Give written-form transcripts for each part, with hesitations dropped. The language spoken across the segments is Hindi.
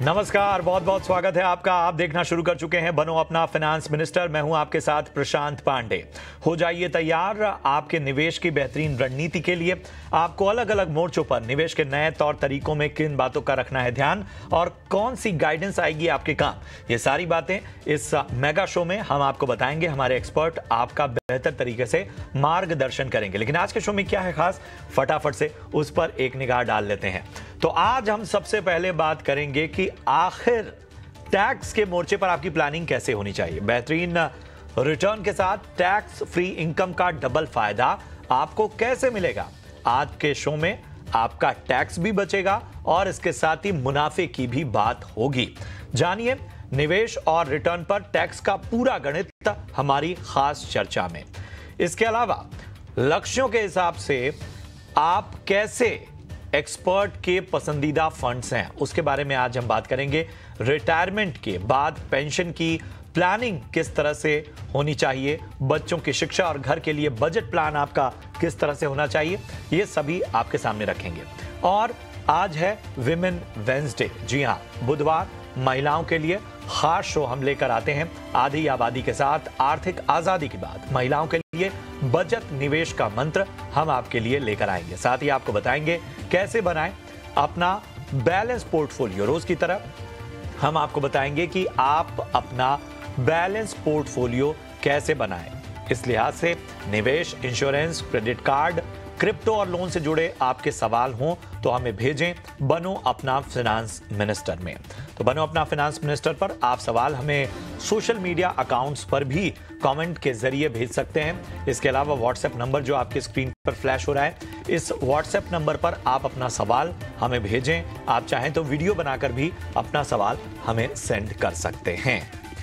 नमस्कार, बहुत बहुत स्वागत है आपका। आप देखना शुरू कर चुके हैं बनो अपना फाइनेंस मिनिस्टर। मैं हूं आपके साथ प्रशांत पांडे। हो जाइए तैयार आपके निवेश की बेहतरीन रणनीति के लिए। आपको अलग अलग मोर्चों पर निवेश के नए तौर तरीकों में किन बातों का रखना है ध्यान और कौन सी गाइडेंस आएगी आपके काम, ये सारी बातें इस मेगा शो में हम आपको बताएंगे। हमारे एक्सपर्ट आपका बेहतर तरीके से मार्गदर्शन करेंगे। लेकिन आज के शो में क्या है खास, फटाफट से उस पर एक निगाह डाल लेते हैं। तो आज हम सबसे पहले बात करेंगे कि आखिर टैक्स के मोर्चे पर आपकी प्लानिंग कैसे होनी चाहिए। बेहतरीन रिटर्न के साथ टैक्स फ्री इनकम का डबल फायदा आपको कैसे मिलेगा। आज के शो में आपका टैक्स भी बचेगा और इसके साथ ही मुनाफे की भी बात होगी। जानिए निवेश और रिटर्न पर टैक्स का पूरा गणित हमारी खास चर्चा में। इसके अलावा लक्ष्यों के हिसाब से आप कैसे एक्सपर्ट के पसंदीदा फंड्स हैं उसके बारे में आज हम बात करेंगे। रिटायरमेंट के बाद पेंशन की प्लानिंग किस तरह से होनी चाहिए, बच्चों की शिक्षा और घर के लिए बजट प्लान आपका किस तरह से होना चाहिए, ये सभी आपके सामने रखेंगे। और आज है विमेन वेंसडे। जी हां, बुधवार महिलाओं के लिए खास शो हम लेकर आते हैं। आधी आबादी के साथ आर्थिक आजादी की बात, महिलाओं के लिए बचत निवेश का मंत्र हम आपके लिए लेकर आएंगे। साथ ही आपको बताएंगे कैसे बनाएं अपना बैलेंस पोर्टफोलियो। रोज की तरह हम आपको बताएंगे कि आप अपना बैलेंस पोर्टफोलियो कैसे बनाएं। इस लिहाज से निवेश, इंश्योरेंस, क्रेडिट कार्ड, क्रिप्टो और लोन से जुड़े आपके सवाल हों तो हमें भेजें बनो अपना फाइनेंस मिनिस्टर में। तो बनो अपना फाइनेंस मिनिस्टर पर आप सवाल हमें सोशल मीडिया अकाउंट्स पर भी कमेंट के जरिए भेज सकते हैं। इसके अलावा व्हाट्सएप नंबर जो आपकी स्क्रीन पर फ्लैश हो रहा है, इस व्हाट्सएप नंबर पर आप अपना सवाल हमें भेजें। आप चाहें तो वीडियो बनाकर भी अपना सवाल हमें सेंड कर सकते हैं।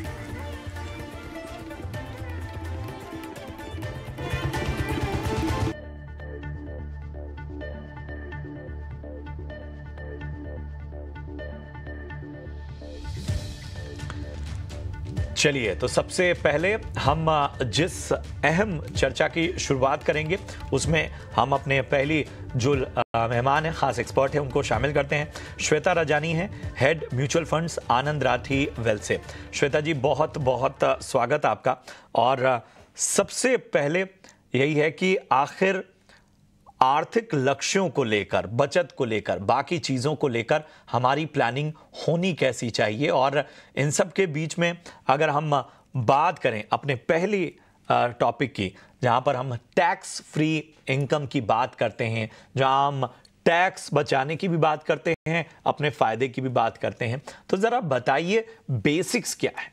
चलिए, तो सबसे पहले हम जिस अहम चर्चा की शुरुआत करेंगे उसमें हम अपने पहली जो मेहमान है, खास एक्सपर्ट है, उनको शामिल करते हैं। श्वेता रजानी है, head mutual funds Anand Rathi wealth से। श्वेता जी, बहुत बहुत स्वागत आपका। और सबसे पहले यही है कि आखिर आर्थिक लक्ष्यों को लेकर, बचत को लेकर, बाकी चीज़ों को लेकर हमारी प्लानिंग होनी कैसी चाहिए। और इन सब के बीच में अगर हम बात करें अपने पहली टॉपिक की, जहां पर हम टैक्स फ्री इनकम की बात करते हैं, जहां हम टैक्स बचाने की भी बात करते हैं, अपने फायदे की भी बात करते हैं, तो जरा बताइए बेसिक्स क्या है।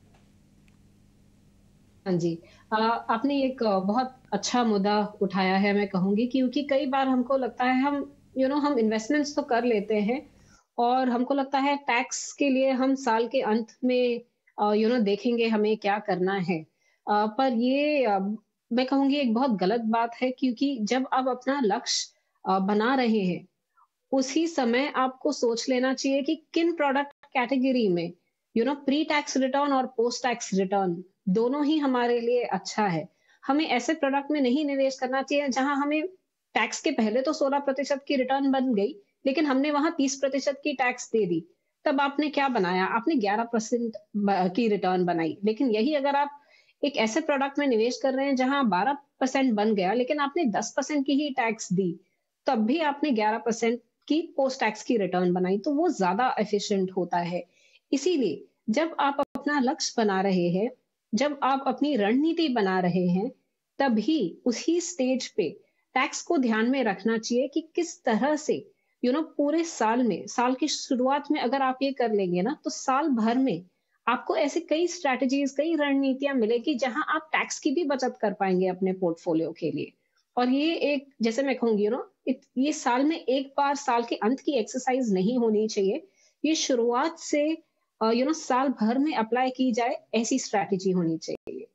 हाँ जी, आपने एक बहुत अच्छा मुद्दा उठाया है, मैं कहूँगी, क्योंकि कई बार हमको लगता है हम इन्वेस्टमेंट्स तो कर लेते हैं और हमको लगता है टैक्स के लिए हम साल के अंत में देखेंगे हमें क्या करना है। पर ये मैं कहूँगी एक बहुत गलत बात है, क्योंकि जब आप अपना लक्ष्य बना रहे हैं, उसी समय आपको सोच लेना चाहिए कि किन प्रोडक्ट कैटेगरी में प्री टैक्स रिटर्न और पोस्ट टैक्स रिटर्न दोनों ही हमारे लिए अच्छा है। हमें ऐसे प्रोडक्ट में नहीं निवेश करना चाहिए जहां हमें टैक्स के पहले तो 16% की रिटर्न बन गई, लेकिन हमने वहां 30% की टैक्स दे दी। तब आपने क्या बनाया? आपने 11% की रिटर्न बनाई। लेकिन यही अगर आप एक ऐसे प्रोडक्ट में निवेश कर रहे हैं जहां 12% बन गया, लेकिन आपने 10% की ही टैक्स दी, तब भी आपने 11% की पोस्ट टैक्स की रिटर्न बनाई, तो वो ज्यादा एफिशिएंट होता है। इसीलिए जब आप अपना लक्ष्य बना रहे हैं, जब आप अपनी रणनीति बना रहे हैं, तभी उसी स्टेज पे टैक्स को ध्यान में रखना चाहिए कि किस तरह से पूरे साल में, साल की शुरुआत में अगर आप ये कर लेंगे ना, तो साल भर में आपको ऐसे कई स्ट्रैटेजीज, कई रणनीतियां मिलेगी जहां आप टैक्स की भी बचत कर पाएंगे अपने पोर्टफोलियो के लिए। और ये एक, जैसे मैं कहूंगी ये साल में एक बार, साल के अंत की एक्सरसाइज नहीं होनी चाहिए। ये शुरुआत से साल भर में अप्लाई की जाए, ऐसी स्ट्रैटेजी होनी चाहिए।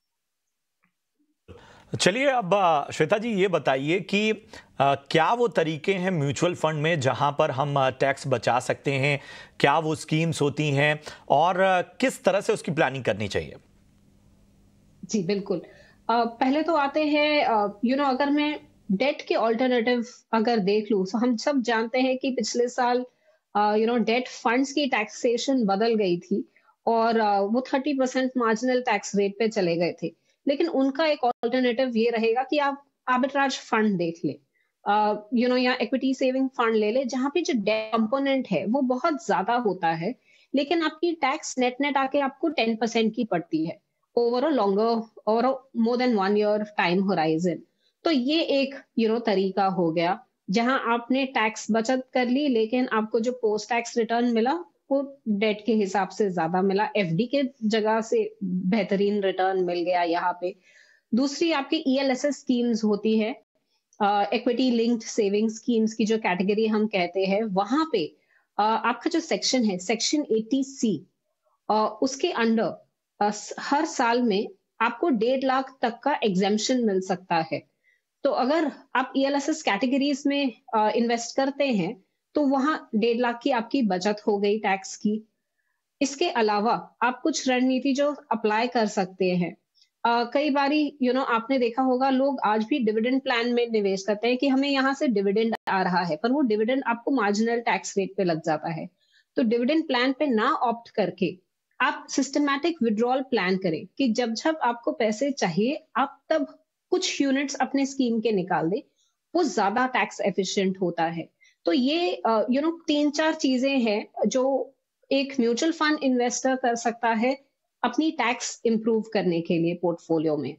चलिए, अब श्वेता जी ये बताइए कि क्या वो तरीके हैं म्यूचुअल फंड में जहां पर हम टैक्स बचा सकते हैं, क्या वो स्कीम्स होती हैं और किस तरह से उसकी प्लानिंग करनी चाहिए। जी बिल्कुल। पहले तो आते हैं अगर मैं डेट के ऑल्टरनेटिव अगर देख लूं, तो हम सब जानते हैं कि पिछले साल डेट फंड्स की टैक्सेशन बदल गई थी और वो 30% मार्जिनल टैक्स रेट पे चले गए थे। लेकिन उनका एक ऑल्टरनेटिव ये रहेगा कि आप आर्बिट्राज फंड देख ले, या इक्विटी सेविंग फंड ले ले, जहां पे जो डेट कंपोनेंट है वो बहुत ज्यादा होता है, लेकिन आपकी टैक्स नेट नेट आके आपको 10% की पड़ती है ओवर अ लॉन्गर और more than 1 year time horizon. तो ये एक तरीका हो गया जहां आपने टैक्स बचत कर ली, लेकिन आपको जो पोस्ट टैक्स रिटर्न मिला वो डेट के हिसाब से ज्यादा मिला, एफडी के जगह से बेहतरीन रिटर्न मिल गया यहाँ पे। दूसरी आपकी ईएलएसएस स्कीम्स होती है, इक्विटी लिंक्ड सेविंग स्कीम्स की जो कैटेगरी हम कहते हैं, वहां पे आपका जो सेक्शन है, सेक्शन 80C, उसके अंडर हर साल में आपको 1.5 लाख तक का एग्जेम्पशन मिल सकता है। तो अगर आप ईएलएसएस कैटेगरीज में इन्वेस्ट करते हैं तो वहां 1.5 लाख की आपकी बचत हो गई टैक्स की। इसके अलावा आप कुछ रणनीति जो अप्लाई कर सकते हैं, कई बारी आपने देखा होगा लोग आज भी डिविडेंड प्लान में निवेश करते हैं कि हमें यहाँ से डिविडेंड आ रहा है, पर वो डिविडेंड आपको मार्जिनल टैक्स रेट पे लग जाता है। तो डिविडेंड प्लान पे ना ऑप्ट करके आप सिस्टमैटिक विड्रॉल प्लान करें कि जब जब आपको पैसे चाहिए आप तब कुछ यूनिट्स अपने स्कीम के निकाल दें, वो ज्यादा टैक्स एफिशिएंट होता है। तो ये 3-4 चीजें हैं जो एक म्यूचुअल फंड इन्वेस्टर कर सकता है अपनी टैक्स इंप्रूव करने के लिए पोर्टफोलियो में।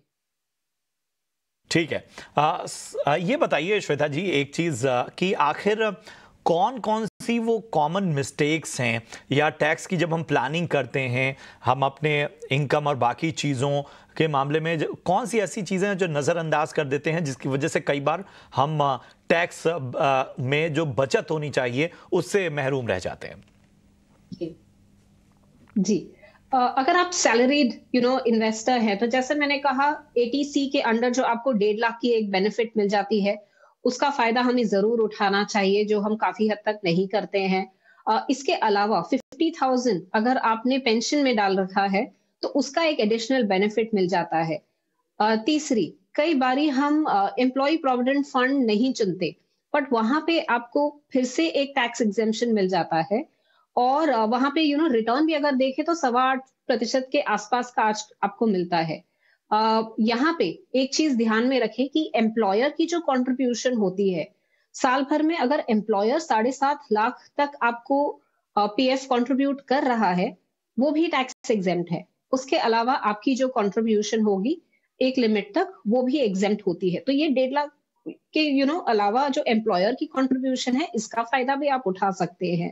ठीक है। ये बताइए श्वेता जी एक चीज कि आखिर कौन कौन सी वो कॉमन मिस्टेक्स हैं या टैक्स की जब हम प्लानिंग करते हैं हम अपने इनकम और बाकी चीज़ों के मामले में कौन सी ऐसी चीज़ें हैं जो नज़रअंदाज कर देते हैं जिसकी वजह से कई बार हम टैक्स में जो बचत होनी चाहिए उससे महरूम रह जाते हैं? जी, अगर आप सैलरीड इन्वेस्टर हैं तो जैसे मैंने कहा 80C के अंडर जो आपको 1.5 लाख की एक बेनिफिट मिल जाती है, उसका फायदा हमें जरूर उठाना चाहिए, जो हम काफी हद तक नहीं करते हैं। इसके अलावा 50,000 अगर आपने पेंशन में डाल रखा है तो उसका एक एडिशनल बेनिफिट मिल जाता है। तीसरी, कई बारी हम एम्प्लॉय प्रोविडेंट फंड नहीं चुनते, बट वहां पे आपको फिर से एक टैक्स एग्जेम्पशन मिल जाता है और वहां पे रिटर्न भी अगर देखें तो 8.25% के आसपास का आज आपको मिलता है। यहाँ पे एक चीज ध्यान में रखें कि एम्प्लॉयर की जो कंट्रीब्यूशन होती है साल भर में, अगर एम्प्लॉयर 7.5 लाख तक आपको पीएफ कंट्रीब्यूट कर रहा है वो भी टैक्स एग्जेम्प्ट है। उसके अलावा आपकी जो कंट्रीब्यूशन होगी एक लिमिट तक वो भी एग्जेम्प्ट होती है। तो ये 1.5 लाख के अलावा जो एम्प्लॉयर की कंट्रीब्यूशन है इसका फायदा भी आप उठा सकते हैं।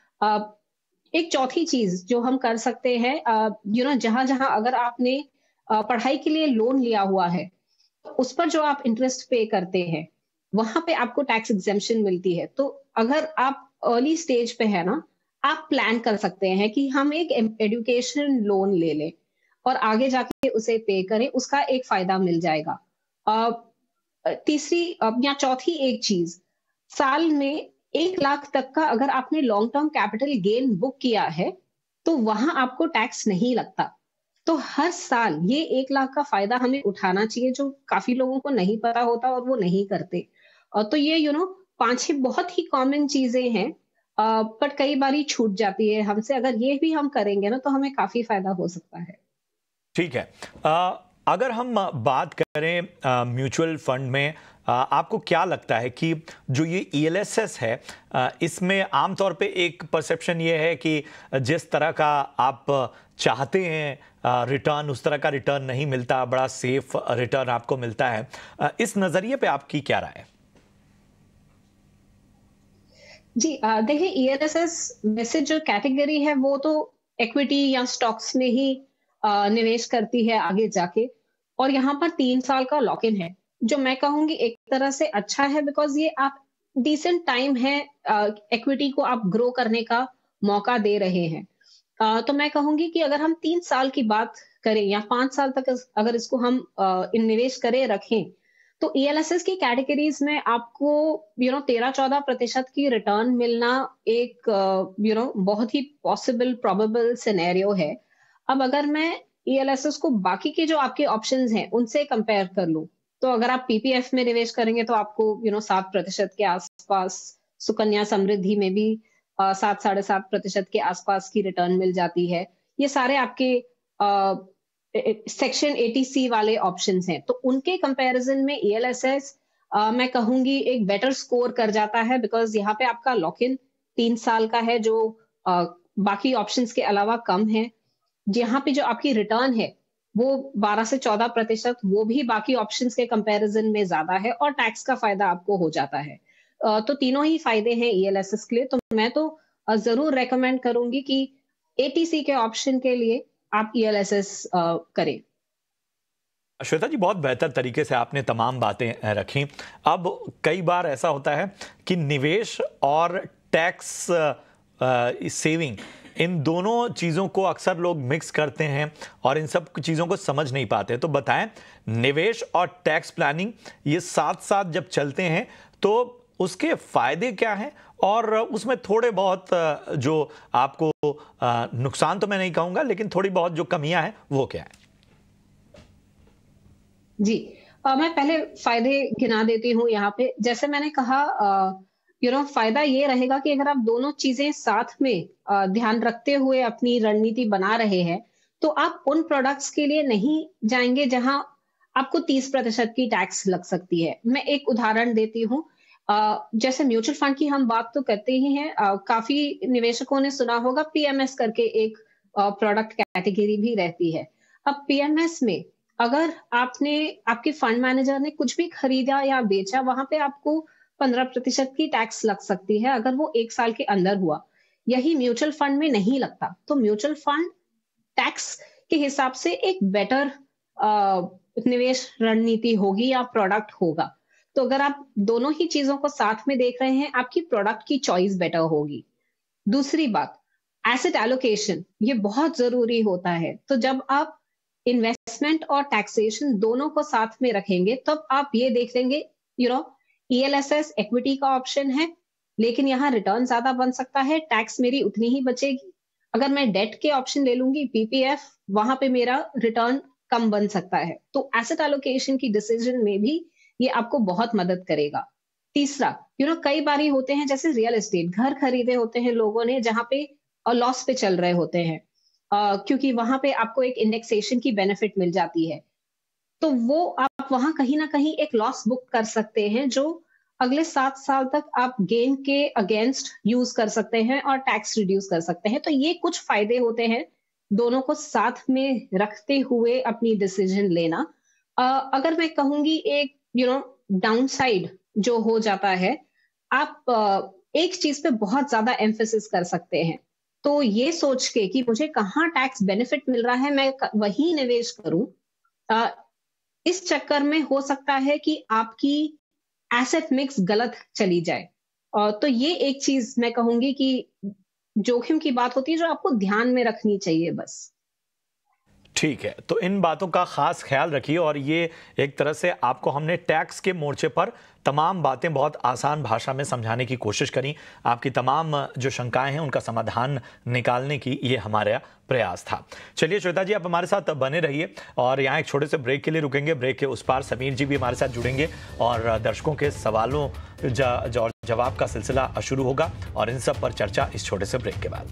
एक चौथी चीज जो हम कर सकते हैं, जहां जहां अगर आपने पढ़ाई के लिए लोन लिया हुआ है तो उस पर जो आप इंटरेस्ट पे करते हैं वहां पे आपको टैक्स एग्जेम्पशन मिलती है। तो अगर आप अर्ली स्टेज पे है ना, आप प्लान कर सकते हैं कि हम एक एजुकेशन लोन ले लें और आगे जाके उसे पे करें, उसका एक फायदा मिल जाएगा। तीसरी या चौथी एक चीज, साल में 1 लाख तक का अगर आपने long term capital gain book किया है तो वहां आपको टैक्स नहीं लगता। तो हर साल ये 1 लाख का फायदा हमें उठाना चाहिए, जो काफी लोगों को नहीं पता होता और वो नहीं करते। तो ये 5-6 बहुत ही कॉमन चीजें हैं, बट कई बार छूट जाती है हमसे। अगर ये भी हम करेंगे ना तो हमें काफी फायदा हो सकता है। ठीक है। अगर हम बात करें म्यूचुअल फंड में, आपको क्या लगता है कि जो ये ईएलएसएस है इसमें आमतौर पे एक परसेप्शन ये है कि जिस तरह का आप चाहते हैं रिटर्न उस तरह का रिटर्न नहीं मिलता, बड़ा सेफ रिटर्न आपको मिलता है। इस नजरिए पे आपकी क्या राय है? जी, देखिए ईएलएसएस वैसे जो कैटेगरी है वो तो इक्विटी या स्टॉक्स में ही निवेश करती है आगे जाके, और यहाँ पर 3 साल का लॉक इन है जो मैं कहूंगी एक तरह से अच्छा है, बिकॉज ये आप डिसेंट टाइम है इक्विटी को आप ग्रो करने का मौका दे रहे हैं। तो मैं कहूंगी कि अगर हम 3 साल की बात करें या 5 साल तक अगर इसको हम निवेश करें रखें तो ईएलएसएस की कैटेगरीज में आपको 13-14% की रिटर्न मिलना एक बहुत ही पॉसिबल प्रोबेबल सिनेरियो है। अब अगर मैं ईएलएसएस को बाकी के जो आपके ऑप्शंस हैं उनसे कंपेयर कर लूं तो अगर आप पीपीएफ में निवेश करेंगे तो आपको 7% के आसपास, सुकन्या समृद्धि में भी 7-7.5% के आसपास की रिटर्न मिल जाती है। ये सारे आपके सेक्शन 80C वाले ऑप्शंस हैं। तो उनके कंपैरिजन में ईएलएसएस मैं कहूंगी एक बेटर स्कोर कर जाता है, बिकॉज यहाँ पे आपका लॉक इन 3 साल का है, जो बाकी ऑप्शंस के अलावा कम है। यहाँ पे जो आपकी रिटर्न है वो 12 से 14%, वो भी बाकी ऑप्शंस के कंपैरिजन में ज्यादा है, और टैक्स का फायदा आपको हो जाता है। तो तीनों ही फायदे हैं ईएलएसएस के लिए। तो मैं तो जरूर रेकमेंड करूंगी कि एटीसी के ऑप्शन के लिए आप ईएलएसएस करें। श्वेता जी, बहुत बेहतर तरीके से आपने तमाम बातें रखी। अब कई बार ऐसा होता है कि निवेश और टैक्स सेविंग, इन दोनों चीज़ों को अक्सर लोग मिक्स करते हैं और इन सब चीज़ों को समझ नहीं पाते। तो बताएं, निवेश और टैक्स प्लानिंग ये साथ साथ जब चलते हैं तो उसके फायदे क्या हैं, और उसमें थोड़े बहुत जो आपको नुकसान तो मैं नहीं कहूँगा, लेकिन थोड़ी बहुत जो कमियां हैं वो क्या है? जी, मैं पहले फायदे गिना देती हूँ यहाँ पे। जैसे मैंने कहा, फायदा ये रहेगा कि अगर आप दोनों चीजें साथ में ध्यान रखते हुए अपनी रणनीति बना रहे हैं, तो आप उन प्रोडक्ट्स के लिए नहीं जाएंगे जहां आपको 30% की टैक्स लग सकती है। मैं एक उदाहरण देती हूँ। जैसे म्यूचुअल फंड की हम बात तो करते ही हैं, काफी निवेशकों ने सुना होगा पीएमएस करके एक प्रोडक्ट कैटेगरी भी रहती है। अब पीएमएस में अगर आपके फंड मैनेजर ने कुछ भी खरीदा या बेचा, वहां पे आपको 15% की टैक्स लग सकती है, अगर वो 1 साल के अंदर हुआ। यही म्यूचुअल फंड में नहीं लगता। तो म्यूचुअल फंड टैक्स के हिसाब से एक बेटर निवेश रणनीति होगी या प्रोडक्ट होगा। तो अगर आप दोनों ही चीजों को साथ में देख रहे हैं, आपकी प्रोडक्ट की चॉइस बेटर होगी। दूसरी बात, एसेट एलोकेशन, ये बहुत जरूरी होता है। तो जब आप इन्वेस्टमेंट और टैक्सेशन दोनों को साथ में रखेंगे, तब आप ये देख लेंगे, ईएलएसएस इक्विटी का ऑप्शन है, लेकिन यहाँ रिटर्न ज्यादा बन सकता है, टैक्स मेरी उतनी ही बचेगी। अगर मैं डेट के ऑप्शन ले लूंगी, पीपीएफ, वहां पे मेरा रिटर्न कम बन सकता है। तो एसेट एलोकेशन की डिसीजन में भी ये आपको बहुत मदद करेगा। तीसरा, कई बारी होते हैं, जैसे रियल एस्टेट, घर खरीदे होते हैं लोगों ने जहां पे लॉस पे चल रहे होते हैं, क्योंकि वहां पे आपको एक इंडेक्सेशन की बेनिफिट मिल जाती है। तो वो आप वहां कहीं ना कहीं एक लॉस बुक कर सकते हैं, जो अगले 7 साल तक आप गेन के अगेंस्ट यूज कर सकते हैं और टैक्स रिड्यूस कर सकते हैं। तो ये कुछ फायदे होते हैं दोनों को साथ में रखते हुए अपनी डिसीजन लेना। अगर मैं कहूंगी एक डाउन साइड जो हो जाता है, आप एक चीज पे बहुत ज्यादा एम्फेसिस कर सकते हैं। तो ये सोच के कि मुझे कहाँ टैक्स बेनिफिट मिल रहा है, मैं वही निवेश करूं, इस चक्कर में हो सकता है कि आपकी एसेट मिक्स गलत चली जाए। तो ये एक चीज मैं कहूंगी कि जोखिम की बात होती है, जो आपको ध्यान में रखनी चाहिए बस। ठीक है, तो इन बातों का खास ख्याल रखिए। और ये एक तरह से आपको हमने टैक्स के मोर्चे पर तमाम बातें बहुत आसान भाषा में समझाने की कोशिश करी। आपकी तमाम जो शंकाएं हैं उनका समाधान निकालने की ये हमारा प्रयास था। चलिए श्वेता जी, आप हमारे साथ बने रहिए और यहाँ एक छोटे से ब्रेक के लिए रुकेंगे। ब्रेक के उस पार समीर जी भी हमारे साथ जुड़ेंगे और दर्शकों के सवालों जवाब का सिलसिला शुरू होगा, और इन सब पर चर्चा इस छोटे से ब्रेक के बाद।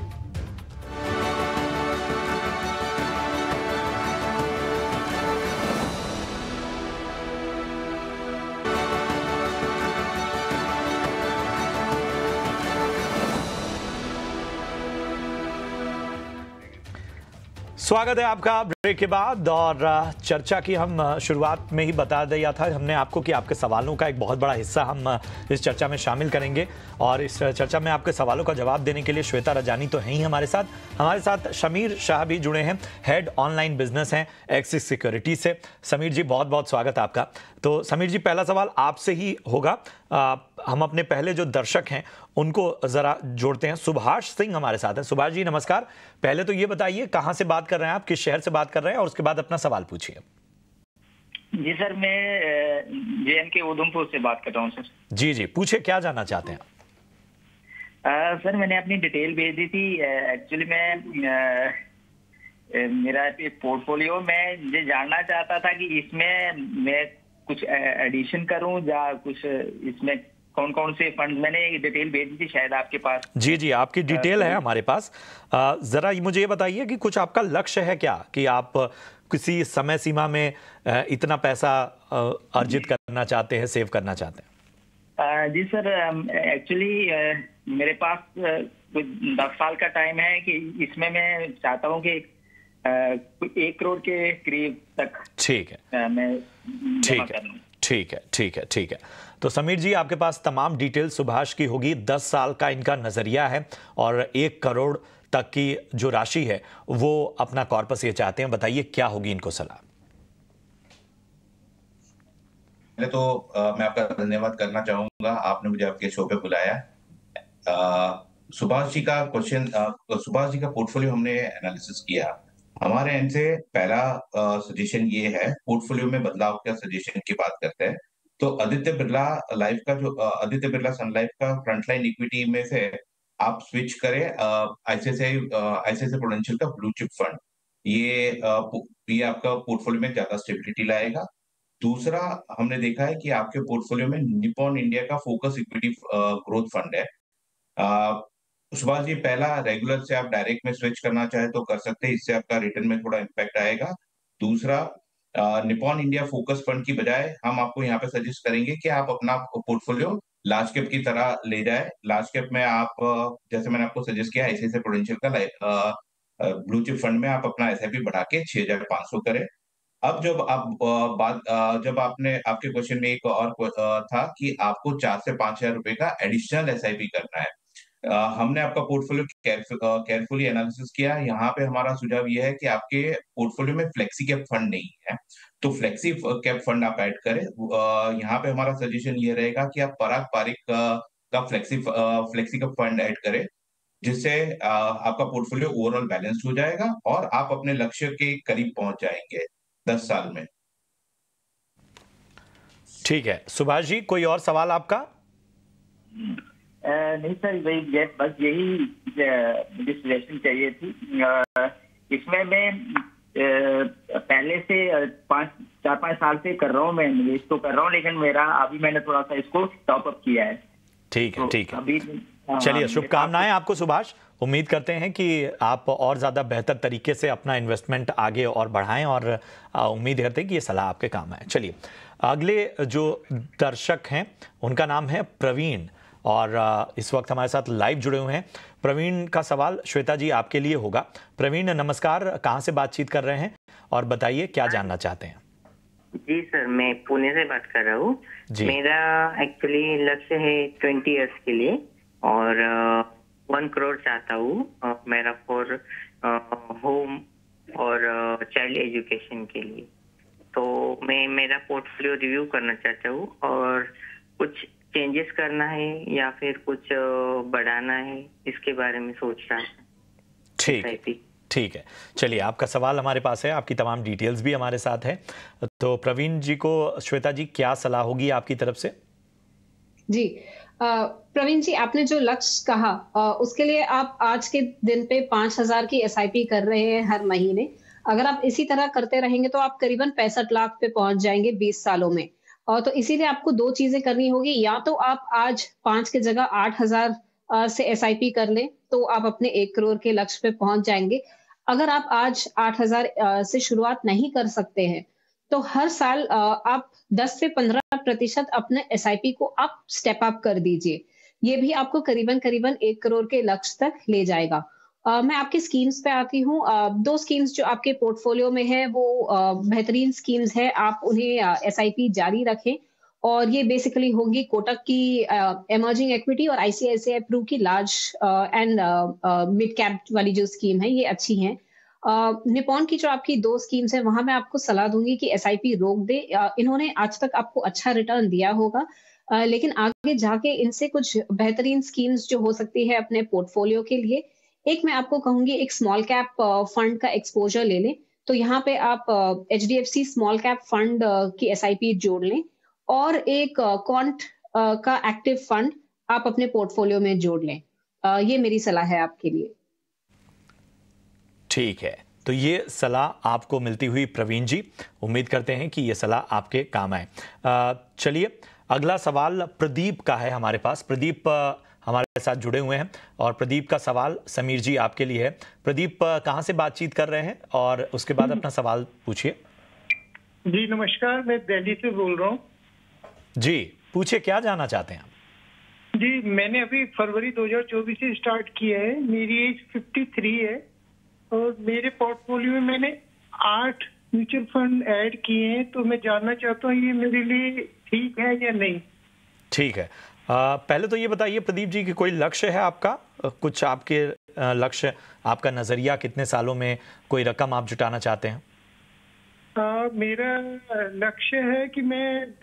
स्वागत है आपका ब्रेक के बाद। और चर्चा की हम शुरुआत में ही बता दिया था हमने आपको कि आपके सवालों का एक बहुत बड़ा हिस्सा हम इस चर्चा में शामिल करेंगे। और इस चर्चा में आपके सवालों का जवाब देने के लिए श्वेता रजानी तो हैं ही हमारे साथ समीर शाह भी जुड़े हैं, हेड ऑनलाइन बिजनेस हैं एक्सिस सिक्योरिटी से। समीर जी, बहुत बहुत स्वागत है आपका। तो समीर जी, पहला सवाल आपसे ही होगा। हम अपने पहले जो दर्शक हैं उनको जरा जोड़ते हैं। सुभाष सिंह हमारे साथ हैं। सुभाष जी नमस्कार। पहले तो ये बताइए कहां से बात कर रहे हैं आप, किस शहर से बात कर रहे हैं, और उसके बाद अपना सवाल पूछिए। जी सर, मैं जेएनके उधमपुर से बात कर रहा हूँ सर। जी जी, पूछिए, क्या जानना चाहते हैं? सर, मैंने अपनी डिटेल भेज दी थी। एक्चुअली मैं मेरा पोर्टफोलियो में ये जानना चाहता था कि इसमें मैं कुछ एडिशन करूं या कुछ इसमें कौन कौन से फंड, मैंने डिटेल भेज दी थी शायद आपके पास। जी जी, आपकी डिटेल है हमारे पास। जरा मुझे ये बताइए कि कुछ आपका लक्ष्य है क्या, कि आप किसी समय सीमा में इतना पैसा अर्जित करना चाहते हैं, सेव करना चाहते हैं? जी सर, एक्चुअली मेरे पास कुछ 10 साल का टाइम है कि इसमें मैं चाहता हूँ कि 1 करोड़ के करीब तक ठीक है, मैं जमा कर लूं। ठीक है, ठीक है, ठीक है। तो समीर जी, आपके पास तमाम डिटेल सुभाष की होगी। 10 साल का इनका नजरिया है और 1 करोड़ तक की जो राशि है वो अपना कॉर्पस ये चाहते हैं। बताइए क्या होगी इनको सलाह? पहले तो मैं आपका धन्यवाद करना चाहूंगा, आपने मुझे आपके शो पे बुलाया। सुभाष जी का क्वेश्चन, सुभाष जी का पोर्टफोलियो हमने एनालिसिस किया। हमारे एंड से पहला सजेशन ये है, पोर्टफोलियो में बदलाव का सजेशन की बात करते हैं तो आदित्य बिरला लाइफ का जो आदित्य बिरला सन लाइफ का फ्रंटलाइन इक्विटी में से आप स्विच करें आईसीआईसीआई प्रूडेंशियल का ब्लू चिप फंड। ये आपका पोर्टफोलियो में ज्यादा स्टेबिलिटी लाएगा। दूसरा, हमने देखा है कि आपके पोर्टफोलियो में निप्पॉन इंडिया का फोकस इक्विटी ग्रोथ फंड है। सुभाष जी, पहला, रेगुलर से आप डायरेक्ट में स्विच करना चाहे तो कर सकते हैं, इससे आपका रिटर्न में थोड़ा इम्पैक्ट आएगा। दूसरा, निप्पॉन इंडिया फोकस फंड की बजाय हम आपको यहाँ पे सजेस्ट करेंगे कि आप अपना पोर्टफोलियो लार्ज कैप की तरह ले जाए। लार्ज कैप में आप जैसे मैंने आपको सजेस्ट किया आईसीआईसीआई प्रूडेंशियल का ब्लू चिप फंड में आप अपना एसआईपी बढ़ा के 6,500 करें। अब जब आपने आपके क्वेश्चन में एक और था कि आपको 4 से 5,000 रुपए का एडिशनल एसआईपी करना है। हमने आपका पोर्टफोलियो केयरफुली एनालिसिस किया। यहाँ पे हमारा सुझाव यह है कि आपके पोर्टफोलियो में फ्लेक्सी कैप फंड नहीं है, तो फ्लेक्सी कैप फंड आप ऐड करें। यहाँ पे हमारा सजेशन ये रहेगा कि आप पराग पारिक का फ्लेक्सी कैप फंड ऐड करें, जिससे आपका पोर्टफोलियो ओवरऑल बैलेंस्ड हो जाएगा और आप अपने लक्ष्य के करीब पहुंच जाएंगे 10 साल में। ठीक है सुभाष जी, कोई और सवाल आपका? नहीं सर, वही बस यही मुझे सजेशन चाहिए थी। इसमें मैं पहले से 4-5 साल से कर रहा हूँ, मैं निवेश तो कर रहा हूँ, लेकिन अभी मैंने थोड़ा सा इसको टॉप अप किया है। ठीक है, तो ठीक है। अभी चलिए, शुभकामनाएं आपको सुभाष। उम्मीद करते हैं कि आप और ज़्यादा बेहतर तरीके से अपना इन्वेस्टमेंट आगे और बढ़ाएं और उम्मीद करते हैं कि ये सलाह आपके काम आए। चलिए, अगले जो दर्शक हैं उनका नाम है प्रवीण और इस वक्त हमारे साथ लाइव जुड़े हुए हैं। प्रवीण का सवाल श्वेता जी आपके लिए होगा। प्रवीण नमस्कार, कहाँ से बातचीत कर रहे हैं और बताइए क्या जानना चाहते हैं? जी सर, मैं पुणे से बात कर रहा हूँ। मेरा एक्चुअली लक्ष्य है 20 इयर्स के लिए और 1 करोड़ चाहता हूँ मेरा फॉर होम और चाइल्ड एजुकेशन के लिए। तो मैं मेरा पोर्टफोलियो रिव्यू करना चाहता हूँ और कुछ चेंजेस करना है या फिर कुछ बढ़ाना है, इसके बारे में सोच रहा है। ठीक है, चलिए, आपका सवाल हमारे पास है, आपकी तमाम डिटेल्स भी हमारे साथ है। तो प्रवीण जी को श्वेता जी क्या सलाह होगी आपकी तरफ से? जी, प्रवीण जी, आपने जो लक्ष्य कहा उसके लिए आप आज के दिन पे 5,000 की एसआईपी कर रहे हैं हर महीने। अगर आप इसी तरह करते रहेंगे तो आप करीबन 65 लाख पे पहुंच जाएंगे 20 सालों में। तो इसीलिए आपको 2 चीजें करनी होगी, या तो आप आज 5 की जगह 8,000 से एसआईपी कर लें तो आप अपने 1 करोड़ के लक्ष्य पे पहुंच जाएंगे। अगर आप आज 8,000 से शुरुआत नहीं कर सकते हैं तो हर साल आप 10 से 15% अपने एसआईपी को आप स्टेप अप कर दीजिए। ये भी आपको करीबन 1 करोड़ के लक्ष्य तक ले जाएगा। मैं आपकी स्कीम्स पे आती हूँ। 2 स्कीम्स जो आपके पोर्टफोलियो में है वो बेहतरीन स्कीम्स है, आप उन्हें एसआईपी जारी रखें। और ये बेसिकली होगी कोटक की इमर्जिंग इक्विटी और आईसीआईसीआई प्रू की लार्ज एंड मिड कैप वाली जो स्कीम है, ये अच्छी हैं। निप्पॉन की जो आपकी 2 स्कीम्स है, वहां मैं आपको सलाह दूंगी कि एसआईपी रोक दे। इन्होंने आज तक आपको अच्छा रिटर्न दिया होगा, लेकिन आगे जाके इनसे कुछ बेहतरीन स्कीम्स जो हो सकती है अपने पोर्टफोलियो के लिए। एक मैं आपको कहूंगी, एक स्मॉल कैप फंड का एक्सपोजर ले लें। तो यहाँ पे आप एचडीएफसी स्मॉल कैप फंड की एसआईपी जोड़ लें और एक क्वांट का एक्टिव फंड आप अपने पोर्टफोलियो में जोड़ लें। ये मेरी सलाह है आपके लिए। ठीक है, तो ये सलाह आपको मिलती हुई प्रवीण जी, उम्मीद करते हैं कि ये सलाह आपके काम आए। चलिए, अगला सवाल प्रदीप का है हमारे पास। प्रदीप हमारे साथ जुड़े हुए हैं और प्रदीप का सवाल समीर जी आपके लिए है। प्रदीप कहाँ से बातचीत कर रहे हैं और उसके बाद अपना सवाल पूछिए। जी नमस्कार, मैं दिल्ली से बोल रहा हूँ। जी पूछिए, क्या जानना चाहते हैं आप? जी मैंने अभी फरवरी 2024 से स्टार्ट किया है। मेरी एज 53 है और मेरे पोर्टफोलियो में मैंने 8 म्यूचुअल फंड ऐड किए हैं, तो मैं जानना चाहता हूँ ये मेरे लिए ठीक है या नहीं। ठीक है, पहले तो ये बताइए प्रदीप जी कि कोई लक्ष्य है आपका, कुछ आपके लक्ष्य, आपका नजरिया, कितने सालों में कोई रकम आप जुटाना चाहते हैं? मेरा लक्ष्य है कि मैं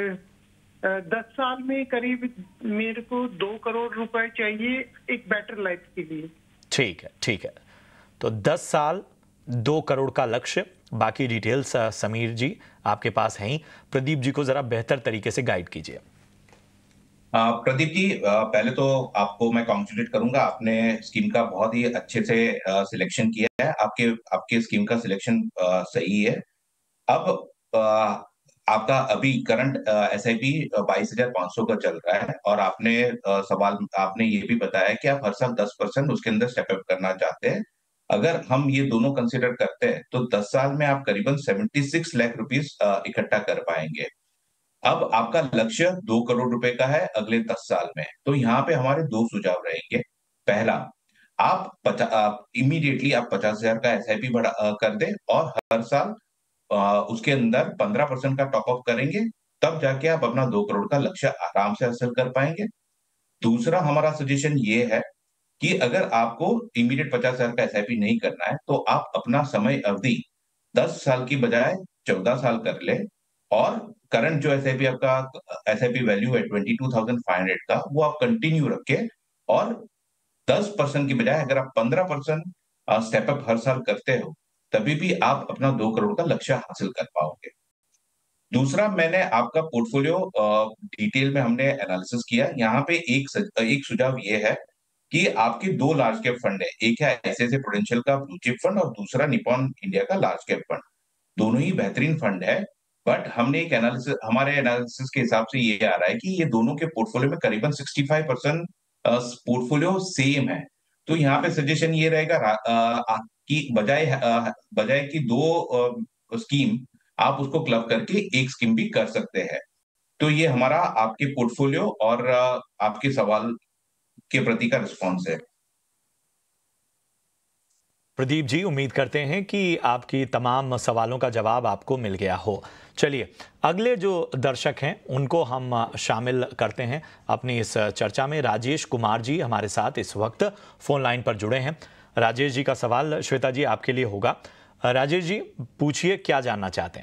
10 साल में करीब मेरे को 2 करोड़ रुपए चाहिए एक बेटर लाइफ के लिए। ठीक है, ठीक है, तो 10 साल 2 करोड़ का लक्ष्य। बाकी डिटेल्स समीर जी आपके पास हैं ही। प्रदीप जी को जरा बेहतर तरीके से गाइड कीजिए। प्रदीप जी, पहले तो आपको मैं कॉन्ग्रेचुलेट करूंगा, आपने स्कीम का बहुत ही अच्छे से सिलेक्शन किया है। आपके स्कीम का सिलेक्शन सही है। अब आपका अभी करंट SIP 22,500 का चल रहा है और आपने ये भी बताया कि आप हर साल 10% उसके अंदर स्टेप अप करना चाहते हैं। अगर हम ये दोनों कंसिडर करते हैं तो 10 साल में आप करीबन 76 लाख रुपीस इकट्ठा कर पाएंगे। अब आपका लक्ष्य 2 करोड़ रुपए का है अगले 10 साल में। तो यहाँ पे हमारे 2 सुझाव रहेंगे। पहला, आप इमीडिएटली आप 50,000 का SIP कर दें और हर साल उसके अंदर 15% का टॉपअप करेंगे, तब जाके आप अपना 2 करोड़ का लक्ष्य आराम से हासिल कर पाएंगे। दूसरा हमारा सजेशन ये है कि अगर आपको इमीडिएट 50,000 का SIP नहीं करना है तो आप अपना समय अवधि 10 साल की बजाय 14 साल कर ले और करंट जो SIP वैल्यू है 22,500 का, वो आप कंटिन्यू रखें और 10% की बजाय अगर आप 15% स्टेप अप हर साल करते हो, तभी भी आप अपना 2 करोड़ का लक्ष्य हासिल कर पाओगे। दूसरा, मैंने आपका पोर्टफोलियो डिटेल में हमने एनालिसिस किया। यहाँ पे एक सुझाव ये है कि आपके 2 लार्ज कैप फंड है। एक है ICICI प्रूडेंशियल का ब्लू चिप फंड और दूसरा निपॉन इंडिया का लार्ज कैप फंड। दोनों ही बेहतरीन फंड है, बट हमारे एनालिसिस के हिसाब से ये आ रहा है कि ये दोनों के पोर्टफोलियो में करीबन 65% पोर्टफोलियो सेम है। तो यहाँ पे सजेशन ये रहेगा कि बजाय कि 2 स्कीम आप उसको क्लब करके एक स्कीम भी कर सकते हैं। तो ये हमारा आपके पोर्टफोलियो और आपके सवाल के प्रति का रिस्पॉन्स है। प्रदीप जी, उम्मीद करते हैं कि आपकी तमाम सवालों का जवाब आपको मिल गया हो। चलिए, अगले जो दर्शक हैं उनको हम शामिल करते हैं अपनी इस चर्चा में। राजेश कुमार जी हमारे साथ इस वक्त फोन लाइन पर जुड़े हैं। राजेश जी का सवाल श्वेता जी आपके लिए होगा। राजेश जी पूछिए, क्या जानना चाहते हैं?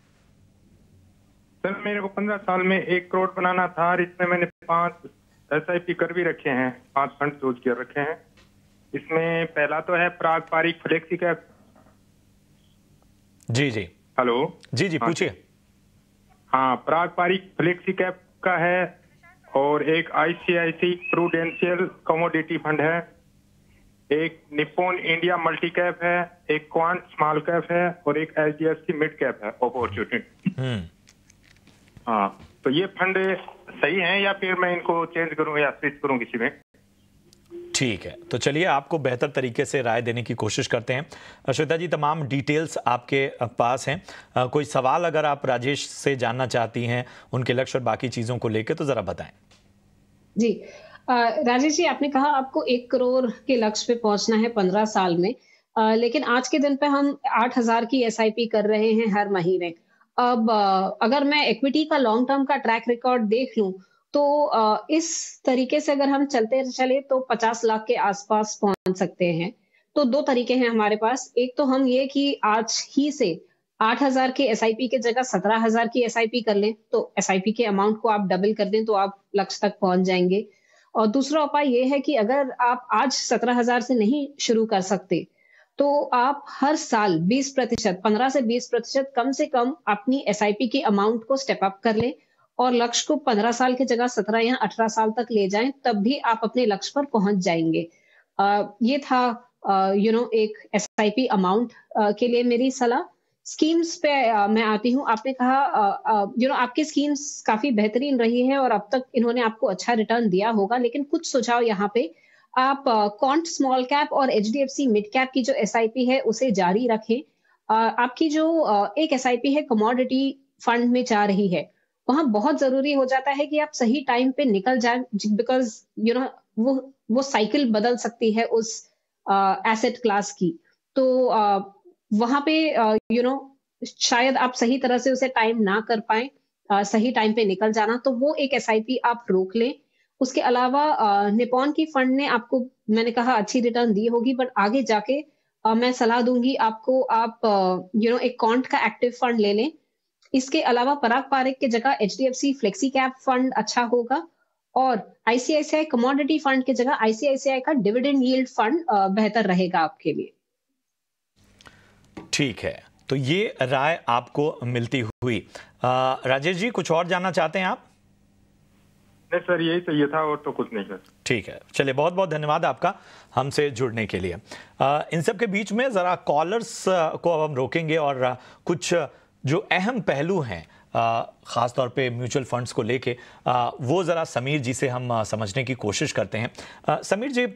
सर, मेरे को 15 साल में 1 करोड़ बनाना था और इसमें मैंने 5 SIP कर भी रखे हैं, 5 फंड चूज कर रखे हैं। इसमें पहला तो है पारंपरिक फ्लेक्सी कैप। जी जी, हेलो जी जी, पूछिए। हाँ, पारंपरिक फ्लेक्सी कैप का है और एक ICICI प्रूडेंशियल कमोडिटी फंड है, एक निप्पॉन इंडिया मल्टी कैप है, एक क्वांट स्मॉल कैप है और एक HDFC मिड कैप है अपॉर्चुनिटी। हाँ, तो ये फंड सही है या फिर मैं इनको चेंज करूं या स्विच करूं किसी में? ठीक है, तो चलिए आपको बेहतर तरीके से राय देने की कोशिश करते हैं। श्वेता जी, तमाम डिटेल्स आपके पास हैं। कोई सवाल अगर आप राजेश से जानना चाहती हैं उनके लक्ष्य और बाकी चीजों को लेकर, तो जरा बताएं। जी, राजेश जी, आपने कहा आपको 1 करोड़ के लक्ष्य पे पहुंचना है 15 साल में, लेकिन आज के दिन पे हम 8,000 की SIP कर रहे हैं हर महीने। अब अगर मैं इक्विटी का लॉन्ग टर्म का ट्रैक रिकॉर्ड देख लूं तो इस तरीके से अगर हम चलते चले तो 50 लाख के आसपास पहुंच सकते हैं। तो 2 तरीके हैं हमारे पास। एक तो हम ये कि आज ही से 8,000 के SIP के जगह 17,000 की SIP कर लें, तो SIP के अमाउंट को आप डबल कर दें तो आप लक्ष्य तक पहुंच जाएंगे। और दूसरा उपाय ये है कि अगर आप आज 17,000 से नहीं शुरू कर सकते तो आप हर साल 20%, 15 से 20% कम से कम अपनी SIP की अमाउंट को स्टेप अप कर लें और लक्ष्य को 15 साल की जगह 17 या 18 साल तक ले जाएं, तब भी आप अपने लक्ष्य पर पहुंच जाएंगे। ये था एक SIP अमाउंट के लिए मेरी सलाह। स्कीम्स पे मैं आती हूँ। आपने कहा आपकी स्कीम्स काफ़ी बेहतरीन रही हैं और अब तक इन्होंने आपको अच्छा रिटर्न दिया होगा, लेकिन कुछ सुझाव यहाँ पे आप क्वांट स्मॉल कैप और एचडीएफसी मिड कैप की जो एसआईपी है, उसे जारी रखें। आपकी जो एक एसआईपी है कमोडिटी फंड में जा रही है, वहाँ बहुत ज़रूरी हो जाता है कि आप सही टाइम पे निकल जाएँ बिकॉज़ वो साइकिल बदल सकती है उस एसेट क्लास की। तो वहाँ पे शायद आप सही तरह से उसे टाइम ना कर पाएँ, सही टाइम पे निकल जाना, तो वो एक एसआईपी आप रोक लें। उसके अलावा निप्पॉन की फंड ने आपको मैंने कहा अच्छी रिटर्न दी होगी, बट आगे जाके मैं सलाह दूँगी आपको आप एक क्वांट का एक्टिव फंड ले लें। इसके अलावा पराग पारेख की जगह एचडीएफसी फ्लेक्सी कैप फंड अच्छा होगा और आईसीआईसीआई कमोडिटी फंड की जगह आईसीआईसीआई का डिविडेंड यील्ड फंड बेहतर रहेगा आपके लिए। ठीक है, तो ये राय आपको मिलती हुई। राजेश जी, कुछ और जानना चाहते हैं आप? नहीं सर, यही चाहिए था और तो कुछ नहीं सर। ठीक है, चलिए, बहुत बहुत धन्यवाद आपका हमसे जुड़ने के लिए। इन सब के बीच में ज़रा कॉलर्स को अब हम रोकेंगे और कुछ जो अहम पहलू हैं ख़ास तौर पे म्यूचुअल फंड्स को लेके वो ज़रा समीर जी से हम समझने की कोशिश करते हैं। समीर जी,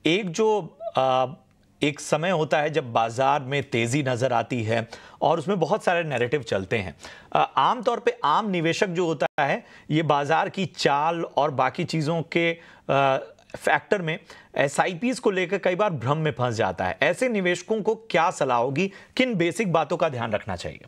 एक समय होता है जब बाजार में तेज़ी नज़र आती है और उसमें बहुत सारे नैरेटिव चलते हैं। आम तौर पे आम निवेशक जो होता है, ये बाजार की चाल और बाकी चीज़ों के फैक्टर में एसआईपीज़ को लेकर कई बार भ्रम में फंस जाता है। ऐसे निवेशकों को क्या सलाह होगी, किन बेसिक बातों का ध्यान रखना चाहिए?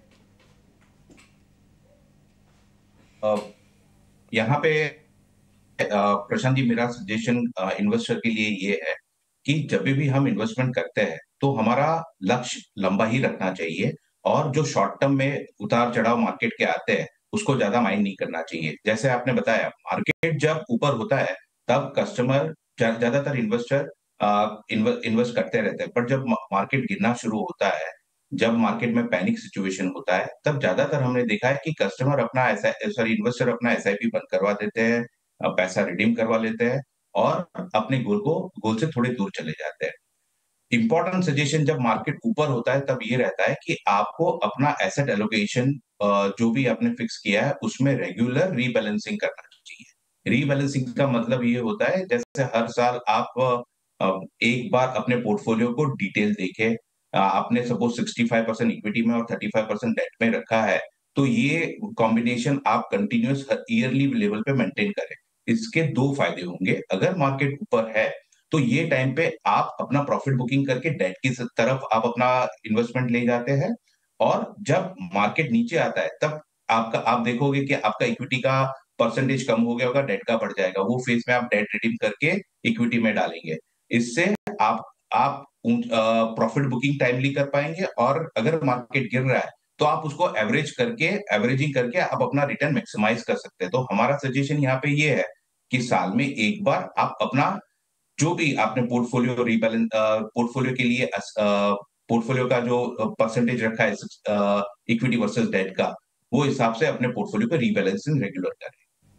यहाँ पे प्रशांत जी, मेरा सजेशन इन्वेस्टर के लिए ये है कि जब भी हम इन्वेस्टमेंट करते हैं तो हमारा लक्ष्य लंबा ही रखना चाहिए और जो शॉर्ट टर्म में उतार चढ़ाव मार्केट के आते हैं उसको ज्यादा माइंड नहीं करना चाहिए। जैसे आपने बताया, मार्केट जब ऊपर होता है तब कस्टमर ज्यादातर इन्वेस्टर इन्वेस्ट करते रहते हैं, पर जब मार्केट गिरना शुरू होता है, जब मार्केट में पैनिक सिचुएशन होता है, तब ज्यादातर हमने देखा है कि कस्टमर अपना इन्वेस्टर अपना एसआईपी बंद करवा देते हैं, पैसा रिडीम करवा लेते हैं और अपने गोल से थोड़े दूर चले जाते हैं। इंपॉर्टेंट सजेशन जब मार्केट ऊपर होता है तब ये रहता है कि आपको अपना एसेट एलोकेशन जो भी आपने फिक्स किया है उसमें रेगुलर रीबैलेंसिंग करना चाहिए। रीबैलेंसिंग का मतलब ये होता है जैसे हर साल आप एक बार अपने पोर्टफोलियो को डिटेल देखें। आपने सपोज 65% इक्विटी में और 35% डेट में रखा है, तो ये कॉम्बिनेशन आप कंटिन्यूअस ईयरली लेवल पे मेंटेन करें। इसके दो फायदे होंगे। अगर मार्केट ऊपर है तो ये टाइम पे आप अपना प्रॉफिट बुकिंग करके डेट की तरफ आप अपना इन्वेस्टमेंट ले जाते हैं और जब मार्केट नीचे आता है तब आप देखोगे कि आपका इक्विटी का परसेंटेज कम हो गया होगा, डेट का बढ़ जाएगा। वो फेज में आप डेट रिडीम करके इक्विटी में डालेंगे। इससे आप प्रॉफिट बुकिंग टाइमली कर पाएंगे और अगर मार्केट गिर रहा है तो आप उसको एवरेजिंग करके आप अपना रिटर्न मैक्सिमाइज कर सकते हैं। तो हमारा सजेशन यहाँ पे ये है कि साल में एक बार आप अपना जो भी आपने पोर्टफोलियो के लिए पोर्टफोलियो का जो परसेंटेज रखा है इक्विटी वर्सेस डेट का, वो हिसाब से अपने पोर्टफोलियो को रीबैलेंसिंग रेगुलर करें।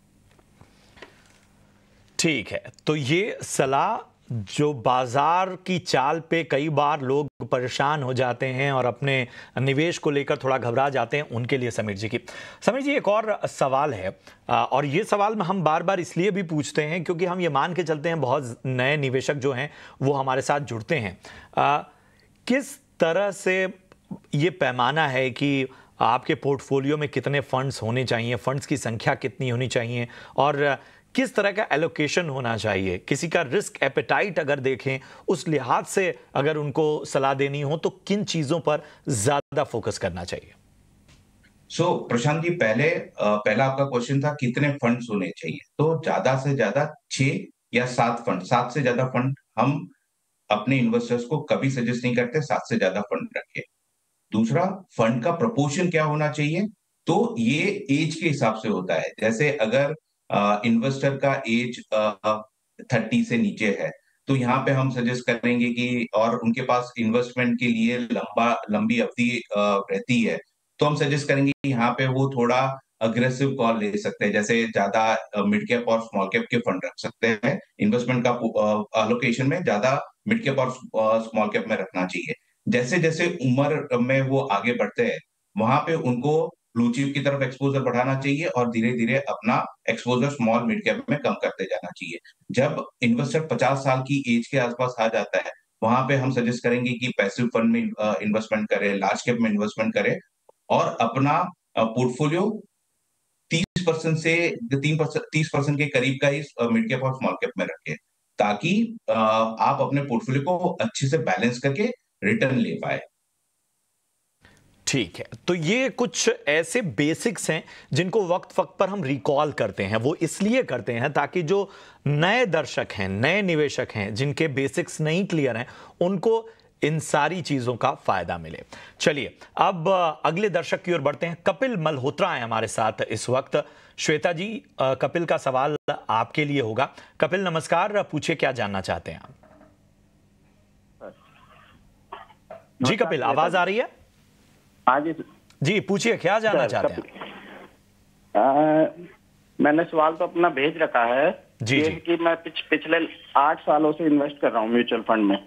ठीक है, तो ये सलाह जो बाजार की चाल पे कई बार लोग परेशान हो जाते हैं और अपने निवेश को लेकर थोड़ा घबरा जाते हैं, उनके लिए समीर जी की। समीर जी, एक और सवाल है और ये सवाल में हम बार बार इसलिए भी पूछते हैं क्योंकि हम ये मान के चलते हैं बहुत नए निवेशक जो हैं वो हमारे साथ जुड़ते हैं। किस तरह से ये पैमाना है कि आपके पोर्टफोलियो में कितने फंड्स होने चाहिए, फंड्स की संख्या कितनी होनी चाहिए और किस तरह का एलोकेशन होना चाहिए? किसी का रिस्क एपेटाइट अगर देखें उस लिहाज से अगर उनको सलाह देनी हो तो किन चीजों पर ज्यादा फोकस करना चाहिए? प्रशांत जी, पहला आपका क्वेश्चन था कितने फंड्स होने चाहिए। तो ज्यादा से ज्यादा 6 या 7 फंड, 7 से ज्यादा फंड हम अपने इन्वेस्टर्स को कभी सजेस्ट नहीं करते 7 से ज्यादा फंड रखें। दूसरा, फंड का प्रपोर्शन क्या होना चाहिए, तो ये एज के हिसाब से होता है। जैसे अगर इन्वेस्टर का एज 30 से नीचे है तो यहाँ पे हम सजेस्ट करेंगे कि और उनके पास इन्वेस्टमेंट के लिए लंबी अवधि रहती है तो हम सजेस्ट करेंगे कि यहाँ पे वो थोड़ा अग्रेसिव कॉल ले सकते हैं। जैसे ज्यादा मिड कैप और स्मॉल कैप के फंड रख सकते हैं। इन्वेस्टमेंट का एलोकेशन में ज्यादा मिड कैप और स्मॉल कैप में रखना चाहिए। जैसे जैसे उम्र में वो आगे बढ़ते हैं, वहां पे उनको ब्लू चिप की तरफ एक्सपोजर बढ़ाना चाहिए और धीरे धीरे अपना एक्सपोजर स्मॉल मिड कैप में कम करते जाना चाहिए। जब इन्वेस्टर 50 साल की एज के आसपास आ जाता है, वहां पे हम सजेस्ट करेंगे कि पैसिव फंड में इन्वेस्टमेंट करे, लार्ज कैप में इन्वेस्टमेंट करे और अपना पोर्टफोलियो 30% से 30% के करीब का ही मिड कैप और स्मॉल कैप में रखें, ताकि आप अपने पोर्टफोलियो को अच्छे से बैलेंस करके रिटर्न ले पाए। ठीक है, तो ये कुछ ऐसे बेसिक्स हैं जिनको वक्त वक्त पर हम रिकॉल करते हैं। वो इसलिए करते हैं ताकि जो नए दर्शक हैं, नए निवेशक हैं, जिनके बेसिक्स नहीं क्लियर हैं, उनको इन सारी चीजों का फायदा मिले। चलिए अब अगले दर्शक की ओर बढ़ते हैं। कपिल मल्होत्रा है हमारे साथ इस वक्त। श्वेता जी, कपिल का सवाल आपके लिए होगा। कपिल नमस्कार, पूछिए क्या जानना चाहते हैं आप? जी कपिल, आवाज आ रही है? हाँ जी पूछिए क्या जानना चाहते हैं? मैंने सवाल तो अपना भेज रखा है जी कि मैं पिछले 8 सालों से इन्वेस्ट कर रहा हूँ म्यूचुअल फंड में।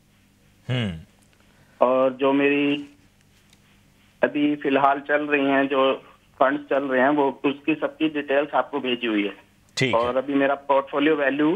और जो मेरी अभी फिलहाल चल रही हैं, जो फंड्स चल रहे हैं, वो उसकी सबकी डिटेल्स आपको भेजी हुई है। ठीक और अभी मेरा पोर्टफोलियो वैल्यू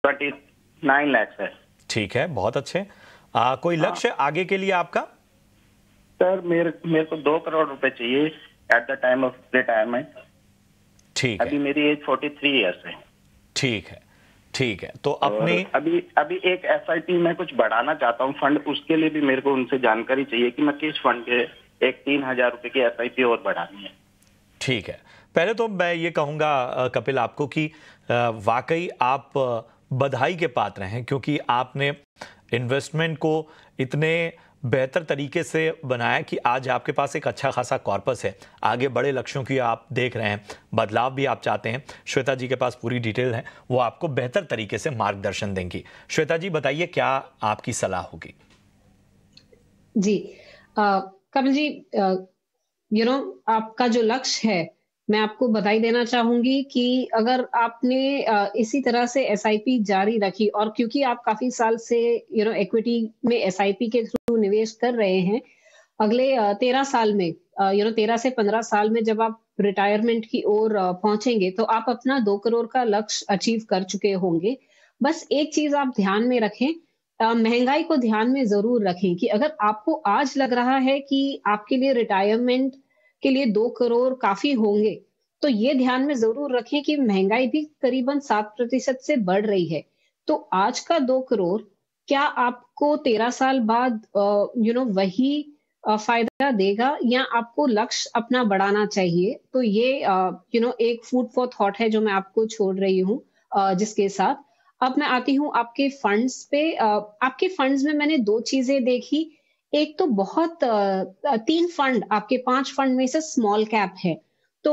29 लाख है। ठीक है, बहुत अच्छे। कोई लक्ष्य आगे के लिए आपका? सर मेरे को 2 करोड़ रुपए चाहिए at the time of retirement. ठीक है, अभी मेरी एज 43 ईयर्स है। ठीक है, ठीक है। तो अपनी अभी एक एसआईपी में कुछ बढ़ाना चाहता हूँ फंड, उसके लिए भी मेरे को उनसे जानकारी चाहिए कि मैं किस फंड के एक 3000 रुपए की एसआईपी और बढ़ानी है। ठीक है, पहले तो मैं ये कहूंगा कपिल आपको कि वाकई आप बधाई के पात्र हैं, क्योंकि आपने इन्वेस्टमेंट को इतने बेहतर तरीके से बनाया कि आज आपके पास एक अच्छा खासा कॉर्पस है। आगे बड़े लक्ष्यों की आप देख रहे हैं, बदलाव भी आप चाहते हैं। श्वेता जी के पास पूरी डिटेल है, वो आपको बेहतर तरीके से मार्गदर्शन देंगी। श्वेता जी बताइए क्या आपकी सलाह होगी? जी कपिल जी, आपका जो लक्ष्य है, मैं आपको बधाई देना चाहूंगी कि अगर आपने इसी तरह से एसआईपी जारी रखी, और क्योंकि आप काफी साल से इक्विटी में एसआईपी के थ्रू निवेश कर रहे हैं, अगले 13 साल में 13 से 15 साल में जब आप रिटायरमेंट की ओर पहुंचेंगे तो आप अपना 2 करोड़ का लक्ष्य अचीव कर चुके होंगे। बस एक चीज आप ध्यान में रखें, महंगाई को ध्यान में जरूर रखें कि अगर आपको आज लग रहा है कि आपके लिए रिटायरमेंट के लिए 2 करोड़ काफी होंगे, तो ये ध्यान में जरूर रखें कि महंगाई भी करीबन 7% से बढ़ रही है। तो आज का 2 करोड़ क्या आपको 13 साल बाद वही फायदा देगा, या आपको लक्ष्य अपना बढ़ाना चाहिए? तो ये एक फूड फॉर थॉट है जो मैं आपको छोड़ रही हूँ जिसके साथ। अब मैं आती हूँ आपके फंड्स पे। आपके फंड्स में मैंने 2 चीजें देखी। एक तो बहुत 3 फंड, आपके 5 फंड में से स्मॉल कैप है। तो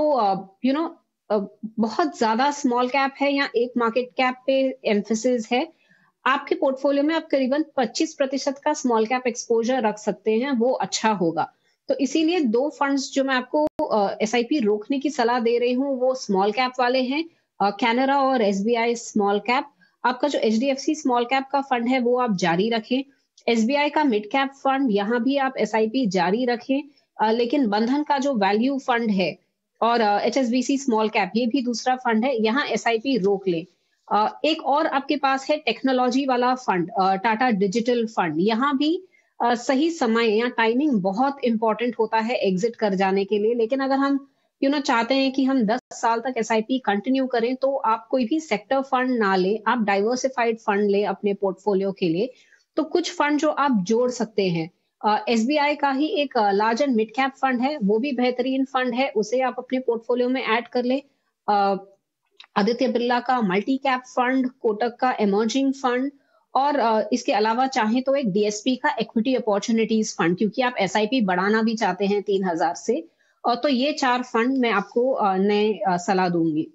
बहुत ज्यादा स्मॉल कैप है या एक मार्केट कैप पे एम्फेसिस है। आपके पोर्टफोलियो में आप करीबन 25% का स्मॉल कैप एक्सपोजर रख सकते हैं, वो अच्छा होगा। तो इसीलिए 2 फंड्स जो मैं आपको एसआईपी रोकने की सलाह दे रही हूँ वो स्मॉल कैप वाले हैं, कैनरा और एसबीआई स्मॉल कैप। आपका जो एचडीएफसी स्मॉल कैप का फंड है वो आप जारी रखें। एसबीआई का मिड कैप फंड, यहाँ भी आप एसआईपी जारी रखें, लेकिन बंधन का जो वैल्यू फंड है और एचएसबीसी स्मॉल कैप, ये भी दूसरा फंड है, यहाँ एसआईपी रोक लें। एक और आपके पास है टेक्नोलॉजी वाला फंड, टाटा डिजिटल फंड। यहाँ भी सही समय या टाइमिंग बहुत इंपॉर्टेंट होता है एग्जिट कर जाने के लिए। लेकिन अगर हम चाहते हैं कि हम 10 साल तक एसआईपी कंटिन्यू करें, तो आप कोई भी सेक्टर फंड ना ले, आप डाइवर्सिफाइड फंड ले अपने पोर्टफोलियो के लिए। तो कुछ फंड जो आप जोड़ सकते हैं, एसबीआई का ही एक large and mid cap fund है, वो भी बेहतरीन फंड है, उसे आप अपने पोर्टफोलियो में ऐड कर ले। आदित्य बिरला का मल्टी कैप फंड, कोटक का इमर्जिंग फंड, और इसके अलावा चाहे तो एक डीएसपी का इक्विटी अपॉर्चुनिटीज फंड, क्योंकि आप एसआईपी बढ़ाना भी चाहते हैं 3000 से। तो ये 4 फंड मैं आपको नए सलाह दूंगी।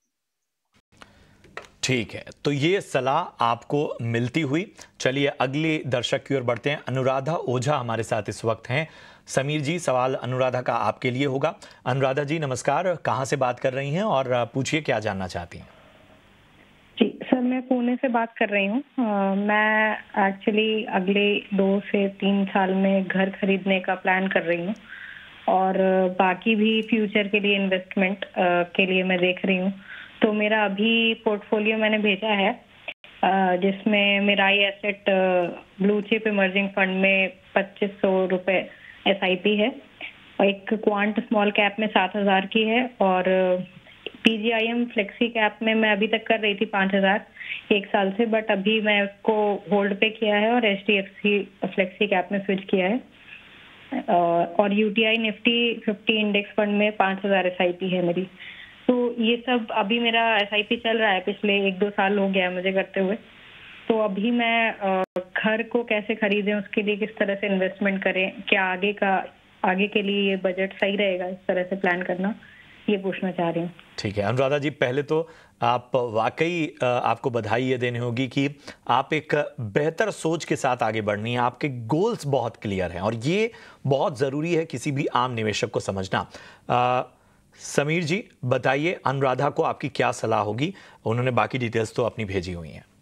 ठीक है, तो ये सलाह आपको मिलती हुई। चलिए अगले दर्शक की ओर बढ़ते हैं। अनुराधा ओझा हमारे साथ इस वक्त हैं। समीर जी, सवाल अनुराधा का आपके लिए होगा। अनुराधा जी नमस्कार, कहां से बात कर रही हैं और पूछिए क्या जानना चाहती हैं? जी सर, मैं पुणे से बात कर रही हूँ। मैं एक्चुअली अगले 2 से 3 साल में घर खरीदने का प्लान कर रही हूँ और बाकी भी फ्यूचर के लिए इन्वेस्टमेंट के लिए मैं देख रही हूँ। तो मेरा अभी पोर्टफोलियो मैंने भेजा है जिसमें Mirae asset blue chip emerging fund में 2500 रुपये SIP है, एक क्वांट स्मॉल कैप में 7000 की है और PGIM फ्लेक्सी कैप में मैं अभी तक कर रही थी 5000 1 साल से, बट अभी मैं उसको होल्ड पे किया है और HDFC फ्लेक्सी कैप में स्विच किया है और UTI निफ्टी 50 इंडेक्स फंड में 5000 SIP है मेरी। तो ये सब अभी मेरा SIP चल रहा है, पिछले 1-2 साल हो गया मुझे करते हुए। तो अभी मैं घर को कैसे खरीदें, उसके लिए किस तरह से इन्वेस्टमेंट करें, क्या आगे के लिए ये बजट सही रहेगा इस तरह से प्लान करना, ये पूछना चाह रही हूँ। ठीक है अनुराधा जी, पहले तो आप वाकई आपको बधाई ये देनी होगी कि आप एक बेहतर सोच के साथ आगे बढ़नी है, आपके गोल्स बहुत क्लियर हैं और ये बहुत ज़रूरी है किसी भी आम निवेशक को समझना। समीर जी बताइए अनुराधा को आपकी क्या सलाह होगी, उन्होंने बाकी डिटेल्स तो अपनी भेजी हुई हैं।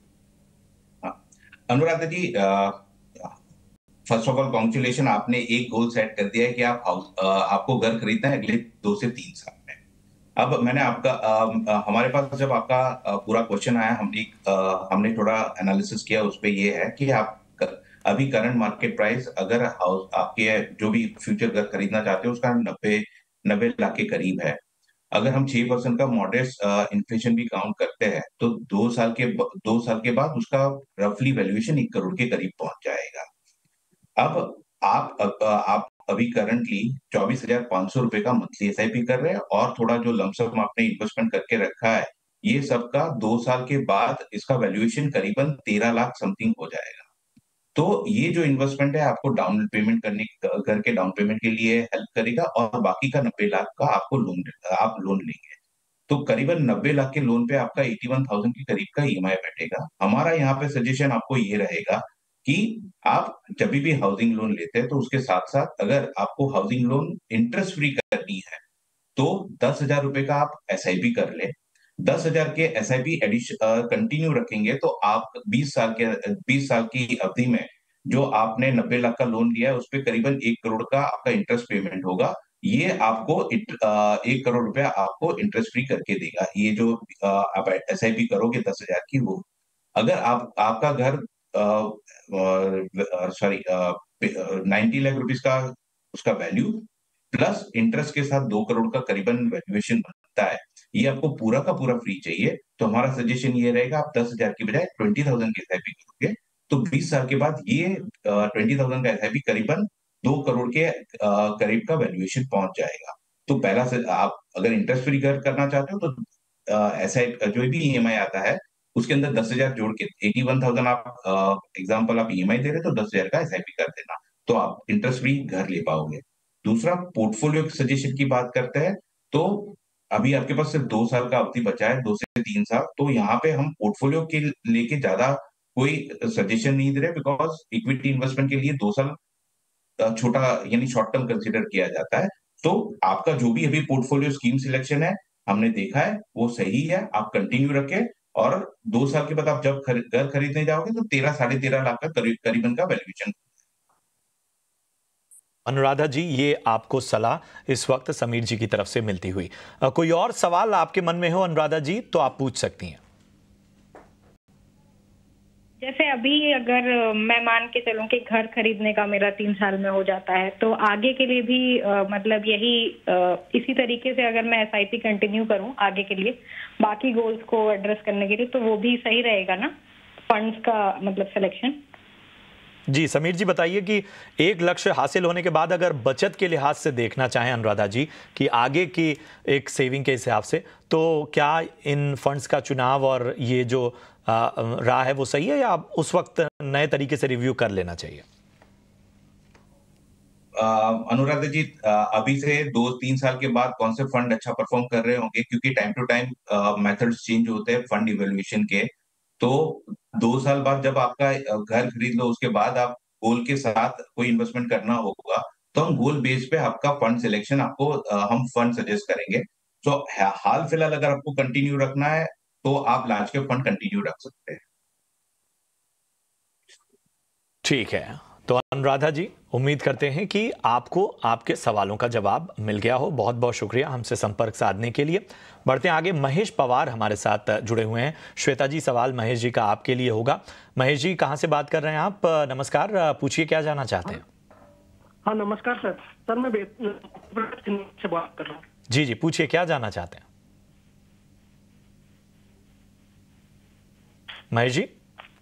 Anuradha ji, first of all congratulation, आपने एक गोल सेट कर दिया है कि आपको घर खरीदना है अगले 2 से 3 साल में। अब मैंने हमारे पास जब आपका पूरा क्वेश्चन आया, हमने थोड़ा एनालिसिस किया, उस पे ये है कि आप अभी करंट मार्केट प्राइस अगर आपके जो भी फ्यूचर घर खरीदना चाहते हो उसका 90 लाख के करीब है। अगर हम 6% का मॉडेस्ट इन्फ्लेशन भी काउंट करते हैं तो 2 साल के बाद उसका रफली वैल्यूएशन 1 करोड़ के करीब पहुंच जाएगा। अब आप अभी करंटली 24,500 रुपए का मंथली SIP कर रहे हैं और थोड़ा जो लमसम आपने इन्वेस्टमेंट करके रखा है, ये सबका 2 साल के बाद इसका वैल्यूएशन करीबन 13 लाख समथिंग हो जाएगा। तो ये जो इन्वेस्टमेंट है आपको डाउन पेमेंट करके डाउन पेमेंट के लिए हेल्प करेगा और बाकी का 90 लाख का आप लोन लेंगे तो करीबन 90 लाख के लोन पे आपका 81,000 के करीब का EMI बैठेगा। हमारा यहाँ पे सजेशन आपको ये रहेगा कि आप जब भी हाउसिंग लोन लेते हैं तो उसके साथ साथ अगर आपको हाउसिंग लोन इंटरेस्ट फ्री करनी है तो 10,000 रुपए का आप SIP कर ले। 10,000 के SIP कंटिन्यू रखेंगे तो आप 20 साल की अवधि में जो आपने 90 लाख का लोन लिया है उस पर करीबन 1 करोड़ का आपका इंटरेस्ट पेमेंट होगा। ये आपको 1 करोड़ रुपया आपको इंटरेस्ट फ्री करके देगा। ये जो आप SIP करोगे 10,000 की, वो अगर आपका घर 90 लाख रुपीज का उसका वैल्यू प्लस इंटरेस्ट के साथ 2 करोड़ का करीबन वैल्यूएशन बनता है, ये आपको पूरा का पूरा फ्री चाहिए। तो हमारा सजेशन ये रहेगा आप 10,000 की बजाय 20,000 के SIP करोगे तो 20 साल के बाद ये 20,000 का SIP करीबन 2 करोड़ के करीब का वैल्यूएशन पहुंच जाएगा। तो पहला से आप अगर इंटरेस्ट फ्री करना चाहते हो तो SIP जो भी EMI आता है उसके अंदर 10,000 जोड़ के 81,000 आप एग्जाम्पल आप EMI दे रहे तो 10,000 का SIP कर देना, तो आप इंटरेस्ट फ्री घर ले पाओगे। दूसरा, पोर्टफोलियो सजेशन की बात करते हैं तो अभी आपके पास सिर्फ 2 साल का अवधि बचा है, 2 से 3 साल, तो यहाँ पे हम पोर्टफोलियो के लेके ज्यादा कोई सजेशन नहीं दे रहे बिकॉज इक्विटी इन्वेस्टमेंट के लिए 2 साल छोटा यानी शॉर्ट टर्म कंसिडर किया जाता है। तो आपका जो भी अभी पोर्टफोलियो स्कीम सिलेक्शन है हमने देखा है वो सही है, आप कंटिन्यू रखें और 2 साल के बाद आप जब घर खरीदने जाओगे तो 13-13.5 लाख का करीबन का वैल्यूएशन। अनुराधा जी, ये आपको सलाह इस वक्त समीर जी की तरफ से मिलती हुई। कोई और सवाल आपके मन में हो अनुराधा जी तो आप पूछ सकती हैं। जैसे अभी अगर मैं मान के चलूं कि घर खरीदने का मेरा 3 साल में हो जाता है तो आगे के लिए भी मतलब इसी तरीके से अगर मैं SIP कंटिन्यू करूं आगे के लिए बाकी गोल्स को एड्रेस करने के लिए तो वो भी सही रहेगा ना, फंड्स का मतलब सिलेक्शन। जी समीर जी बताइए कि एक लक्ष्य हासिल होने के बाद अगर बचत के लिहाज से देखना चाहें अनुराधा जी कि आगे की एक सेविंग के हिसाब से, तो क्या इन फंड्स का चुनाव और ये जो राह है वो सही है या उस वक्त नए तरीके से रिव्यू कर लेना चाहिए? अनुराधा जी, अभी से 2-3 साल के बाद कौन से फंड अच्छा परफॉर्म कर रहे होंगे क्योंकि time to time methods change होते हैं फंड इवेल्युएशन के। तो 2 साल बाद जब आपका घर खरीद लो उसके बाद आप गोल के साथ कोई इन्वेस्टमेंट करना होगा तो हम गोल बेस पे आपका फंड सिलेक्शन आपको हम फंड सजेस्ट करेंगे। तो हाल फिलहाल अगर आपको कंटिन्यू रखना है तो आप लार्ज कैप फंड कंटिन्यू रख सकते हैं। ठीक है, तो अनुराधा जी, उम्मीद करते हैं कि आपको आपके सवालों का जवाब मिल गया हो। बहुत बहुत शुक्रिया हमसे संपर्क साधने के लिए। बढ़ते हैं आगे, महेश पवार हमारे साथ जुड़े हुए हैं। श्वेता जी, सवाल महेश जी का आपके लिए होगा। महेश जी, कहाँ से बात कर रहे हैं आप? नमस्कार, पूछिए क्या जानना चाहते हैं। हाँ नमस्कार सर। सर मैं से बात कर रहा हूँ। जी जी, पूछिए क्या जानना चाहते हैं महेश जी।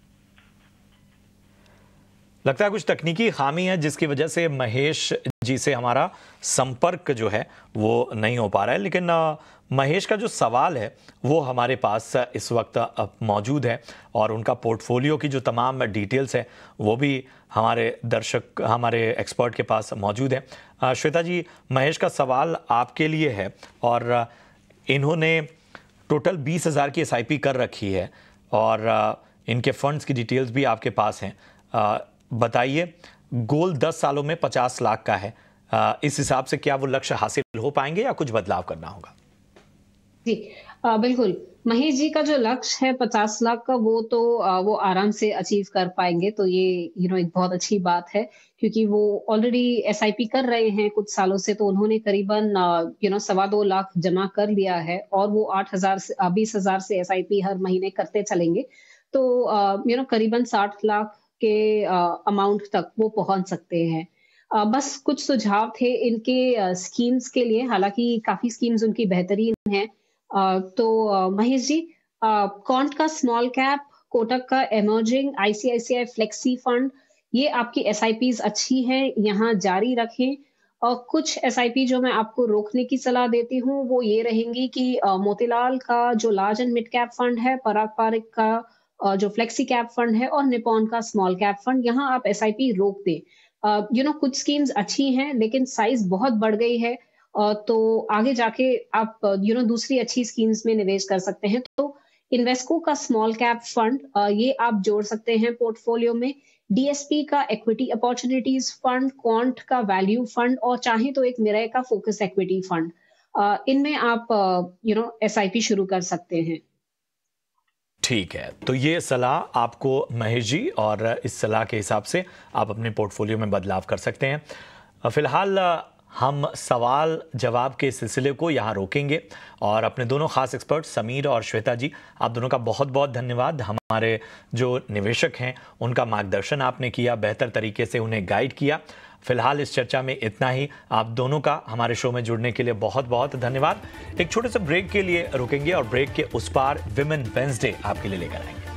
लगता है कुछ तकनीकी खामी है जिसकी वजह से महेश जी से हमारा संपर्क जो है वो नहीं हो पा रहा है, लेकिन महेश का जो सवाल है वो हमारे पास इस वक्त मौजूद है और उनका पोर्टफोलियो की जो तमाम डिटेल्स है वो भी हमारे दर्शक, हमारे एक्सपर्ट के पास मौजूद है। श्वेता जी, महेश का सवाल आपके लिए है और इन्होंने टोटल 20,000 की SIP कर रखी है और इनके फंड्स की डिटेल्स भी आपके पास हैं। बताइए, गोल 10 सालों में 50 लाख का है, इस हिसाब से क्या वो लक्ष्य हासिल हो पाएंगे या कुछ बदलाव करना होगा? जी बिल्कुल, महेश जी का जो लक्ष्य है 50 लाख का, वो तो वो आराम से अचीव कर पाएंगे। तो ये एक बहुत अच्छी बात है, क्योंकि वो ऑलरेडी SIP कर रहे हैं कुछ सालों से। तो उन्होंने करीबन 2.25 लाख जमा कर लिया है और वो 20,000 से SIP हर महीने करते चलेंगे। तो करीबन 60 लाख के अमाउंट तक वो पहुंच सकते हैं। बस कुछ सुझाव थे इनके स्कीम्स के लिए, हालांकि काफी स्कीम्स उनकी बेहतरीन हैं। तो महेश जी, क्वांट का स्मॉल कैप, कोटक का इमर्जिंग, ICICI फ्लेक्सी फंड, ये आपकी SIPs अच्छी हैं, यहाँ जारी रखें। और कुछ SIP जो मैं आपको रोकने की सलाह देती हूँ वो ये रहेंगी कि मोतीलाल का जो large and mid cap fund है, पराग पारिक का जो फ्लेक्सी कैप फंड है और निपॉन का स्मॉल कैप फंड, यहाँ आप SIP रोक दें। कुछ स्कीम्स अच्छी हैं लेकिन साइज बहुत बढ़ गई है, तो आगे जाके आप दूसरी अच्छी स्कीम्स में निवेश कर सकते हैं। तो इन्वेस्को का स्मॉल कैप फंड ये आप जोड़ सकते हैं पोर्टफोलियो में। DSP का इक्विटी अपॉर्चुनिटीज फंड, क्वांट का वैल्यू फंड और चाहे तो एक मिराय का फोकस इक्विटी फंड, इनमें आप SIP शुरू कर सकते हैं। ठीक है, तो ये सलाह आपको महेश जी, और इस सलाह के हिसाब से आप अपने पोर्टफोलियो में बदलाव कर सकते हैं। फिलहाल हम सवाल जवाब के सिलसिले को यहाँ रोकेंगे और अपने दोनों खास एक्सपर्ट समीर और श्वेता जी, आप दोनों का बहुत बहुत धन्यवाद। हमारे जो निवेशक हैं उनका मार्गदर्शन आपने किया, बेहतर तरीके से उन्हें गाइड किया। फिलहाल इस चर्चा में इतना ही। आप दोनों का हमारे शो में जुड़ने के लिए बहुत बहुत धन्यवाद। एक छोटे से ब्रेक के लिए रुकेंगे और ब्रेक के उस पार विमेन वेंसडे आपके लिए लेकर आएंगे।